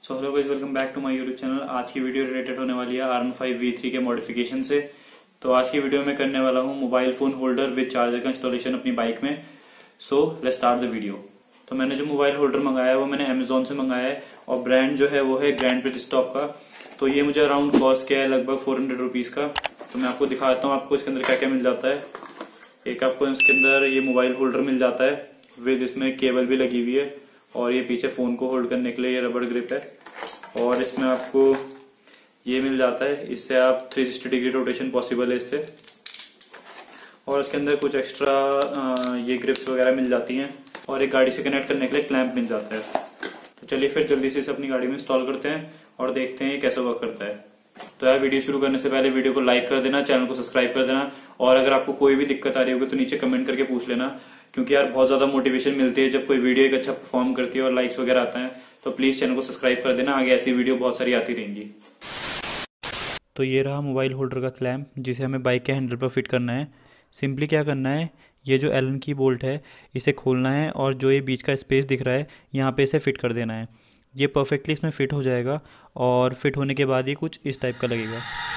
So hello guys, welcome back to my YouTube channel. आज की video related होने वाली है R15 V3 के मॉडिफिकेशन से। तो आज की वीडियो में करने वाला हूं mobile phone holder with charger का इंस्टॉलेशन अपनी बाइक में। So let's start the video. तो मैंने जो मोबाइल होल्डर मंगाया है वो मैंने अमेजोन से मंगाया है और ब्रांड जो है वो है ग्रैंड ब्रिजस्टॉक का। तो ये मुझे अराउंड कॉस्ट किया है लगभग 400 रुपीज का। तो मैं आपको दिखाता हूँ आपको इसके अंदर क्या क्या मिल जाता है। एक आपको इसके अंदर ये मोबाइल होल्डर मिल जाता है विद इसमें केबल भी लगी हुई है और ये पीछे फोन को होल्ड करने के लिए ये रबड़ ग्रिप है। और इसमें आपको ये मिल जाता है, इससे आप 360 डिग्री रोटेशन पॉसिबल है इससे। और इसके अंदर कुछ एक्स्ट्रा ये ग्रिप्स वगैरह मिल जाती हैं और एक गाड़ी से कनेक्ट करने के लिए क्लैंप मिल जाता है। तो चलिए फिर जल्दी से इसे अपनी गाड़ी में इंस्टॉल करते हैं और देखते हैं ये कैसे वर्क करता है। तो यार वीडियो शुरू करने से पहले वीडियो को लाइक कर देना, चैनल को सब्सक्राइब कर देना और अगर आपको कोई भी दिक्कत आ रही होगी तो नीचे कमेंट करके पूछ लेना, क्योंकि यार बहुत ज्यादा मोटिवेशन मिलती है जब कोई वीडियो एक अच्छा परफॉर्म करती है और लाइक्स वगैरह आता है। तो प्लीज चैनल को सब्सक्राइब कर देना, आगे ऐसी वीडियो बहुत सारी आती रहेंगी। तो ये रहा मोबाइल होल्डर का क्लैंप जिसे हमें बाइक के हैंडल पर फिट करना है। सिंपली क्या करना है, ये जो एलन की बोल्ट है इसे खोलना है और जो ये बीच का स्पेस दिख रहा है यहाँ पे इसे फिट कर देना है। ये परफेक्टली इसमें फिट हो जाएगा और फिट होने के बाद ही कुछ इस टाइप का लगेगा।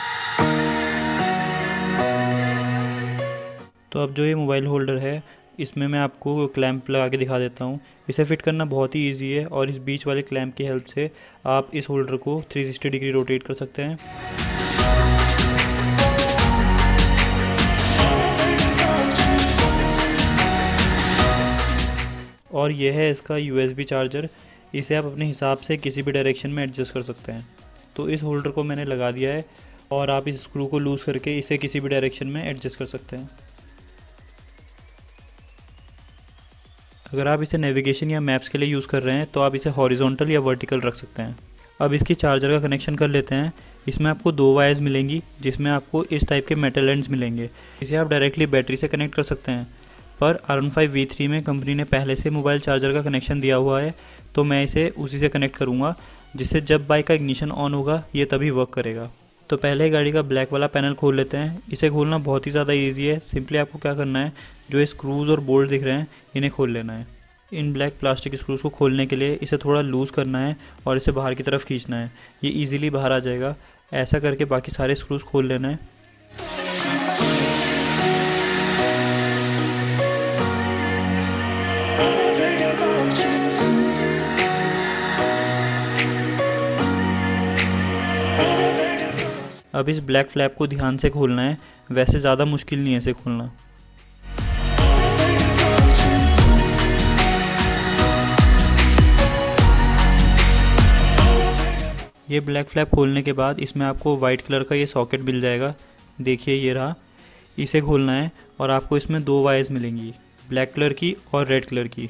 तो अब जो ये मोबाइल होल्डर है इसमें मैं आपको क्लैंप लगा के दिखा देता हूँ। इसे फिट करना बहुत ही इजी है और इस बीच वाले क्लैंप की हेल्प से आप इस होल्डर को 360 डिग्री रोटेट कर सकते हैं। और यह है इसका USB चार्जर। इसे आप अपने हिसाब से किसी भी डायरेक्शन में एडजस्ट कर सकते हैं। तो इस होल्डर को मैंने लगा दिया है और आप इस स्क्रू को लूज़ करके इसे किसी भी डायरेक्शन में एडजस्ट कर सकते हैं। अगर आप इसे नेविगेशन या मैप्स के लिए यूज़ कर रहे हैं तो आप इसे हॉरिजॉन्टल या वर्टिकल रख सकते हैं। अब इसकी चार्जर का कनेक्शन कर लेते हैं। इसमें आपको 2 वायर्स मिलेंगी जिसमें आपको इस टाइप के मेटल एंड्स मिलेंगे। इसे आप डायरेक्टली बैटरी से कनेक्ट कर सकते हैं, पर R15 V3 में कंपनी ने पहले से मोबाइल चार्जर का कनेक्शन दिया हुआ है, तो मैं इसे उसी से कनेक्ट करूँगा, जिससे जब बाइक का इग्निशन ऑन होगा ये तभी वर्क करेगा। तो पहले गाड़ी का ब्लैक वाला पैनल खोल लेते हैं। इसे खोलना बहुत ही ज़्यादा ईजी है। सिंपली आपको क्या करना है, जो स्क्रूज़ और बोल्ट दिख रहे हैं इन्हें खोल लेना है। इन ब्लैक प्लास्टिक स्क्रूज़ को खोलने के लिए इसे थोड़ा लूज़ करना है और इसे बाहर की तरफ खींचना है। ये ईजिली बाहर आ जाएगा। ऐसा करके बाकी सारे स्क्रूज़ खोल लेना है। अब इस ब्लैक फ्लैप को ध्यान से खोलना है, वैसे ज़्यादा मुश्किल नहीं है इसे खोलना। ये ब्लैक फ्लैप खोलने के बाद इसमें आपको वाइट कलर का ये सॉकेट मिल जाएगा। देखिए ये रहा। इसे खोलना है और आपको इसमें 2 वायर्स मिलेंगी, ब्लैक कलर की और रेड कलर की।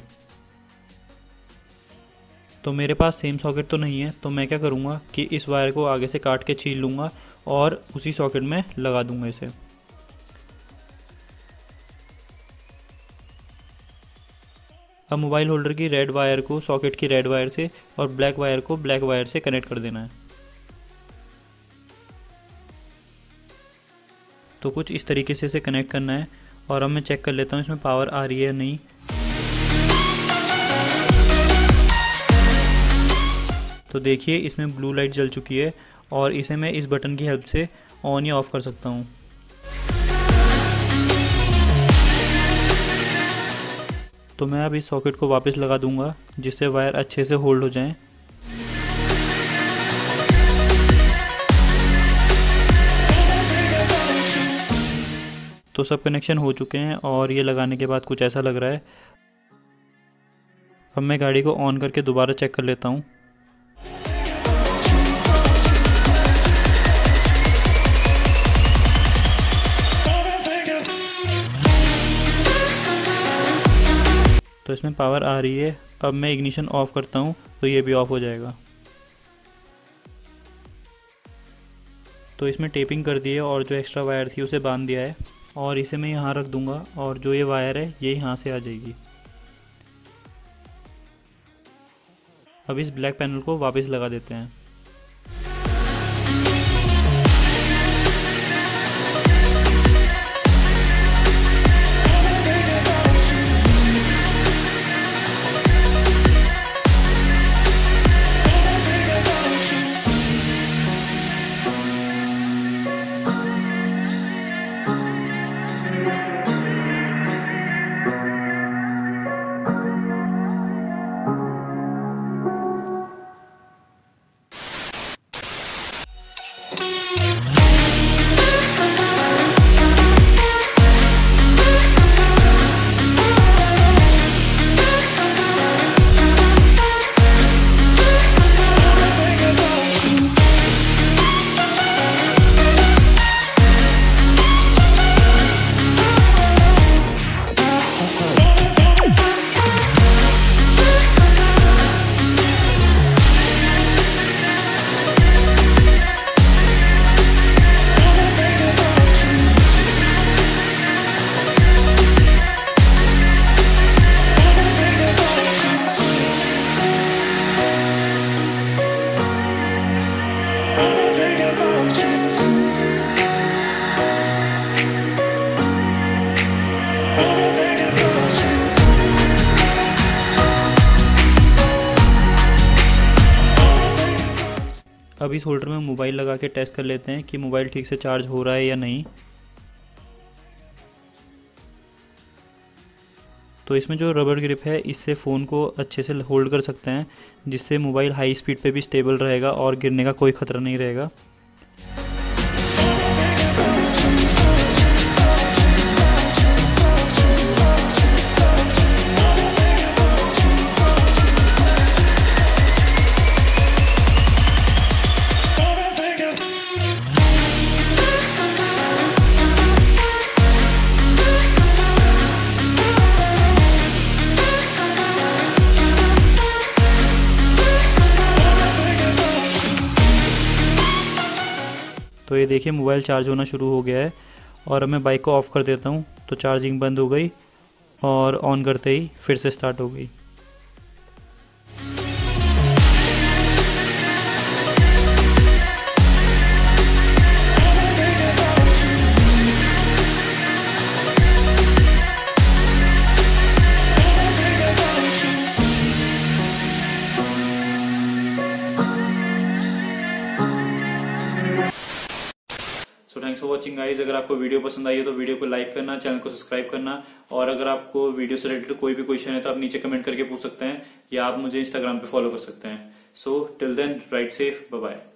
तो मेरे पास सेम सॉकेट तो नहीं है, तो मैं क्या करूँगा कि इस वायर को आगे से काट के छील लूँगा और उसी सॉकेट में लगा दूँगा इसे। अब मोबाइल होल्डर की रेड वायर को सॉकेट की रेड वायर से और ब्लैक वायर को ब्लैक वायर से कनेक्ट कर देना है। तो कुछ इस तरीके से इसे कनेक्ट करना है और अब मैं चेक कर लेता हूँ इसमें पावर आ रही है या नहीं। तो देखिए इसमें ब्लू लाइट जल चुकी है और इसे मैं इस बटन की हेल्प से ऑन या ऑफ कर सकता हूँ। तो मैं अब इस सॉकेट को वापस लगा दूंगा जिससे वायर अच्छे से होल्ड हो जाएं। तो सब कनेक्शन हो चुके हैं और ये लगाने के बाद कुछ ऐसा लग रहा है। अब मैं गाड़ी को ऑन करके दोबारा चेक कर लेता हूँ। तो इसमें पावर आ रही है। अब मैं इग्निशन ऑफ करता हूँ तो ये भी ऑफ हो जाएगा। तो इसमें टेपिंग कर दी है और जो एक्स्ट्रा वायर थी उसे बांध दिया है और इसे मैं यहाँ रख दूँगा और जो ये वायर है ये यहाँ से आ जाएगी। अब इस ब्लैक पैनल को वापस लगा देते हैं। अब इस होल्डर में मोबाइल लगा के टेस्ट कर लेते हैं कि मोबाइल ठीक से चार्ज हो रहा है या नहीं। तो इसमें जो रबर ग्रिप है इससे फ़ोन को अच्छे से होल्ड कर सकते हैं, जिससे मोबाइल हाई स्पीड पे भी स्टेबल रहेगा और गिरने का कोई ख़तरा नहीं रहेगा। तो ये देखिए मोबाइल चार्ज होना शुरू हो गया है और अब मैं बाइक को ऑफ़ कर देता हूँ तो चार्जिंग बंद हो गई और ऑन करते ही फिर से स्टार्ट हो गई। So thanks for watching guys. अगर आपको वीडियो पसंद आई है तो वीडियो को लाइक करना, चैनल को सब्सक्राइब करना, और अगर आपको वीडियो से रिलेटेड कोई भी क्वेश्चन है तो आप नीचे कमेंट करके पूछ सकते हैं या आप मुझे इंस्टाग्राम पे फॉलो कर सकते हैं। So till then ride safe, bye bye.